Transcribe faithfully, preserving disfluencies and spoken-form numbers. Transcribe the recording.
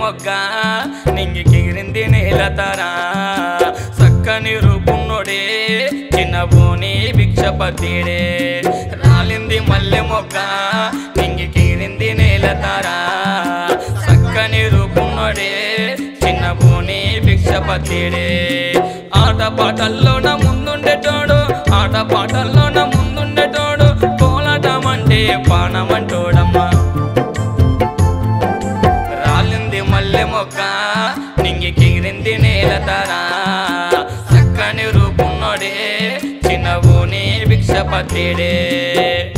మొగ్గ నింగికిరింది నేలతారా చక్కని రూపున్నోడే చిన్నబోని భిక్షపతిడే రాలింది మల్లె మొగ్గ నింగికిరింది నేలతారా చక్కని రూపున్నోడే చిన్నబోని భిక్షపతిడే ఆట పాటల్లోన ముందుండేటోడు ఆట పాటల్లోన ముందుండేటోడు కోలాటమంటే పానమంటోడమ్మా రాలింది మల్లె మొగ్గ నింగికిరింది నేలతారా చక్కని రూపున్నోడే చిన్నబోని భిక్షపతిడే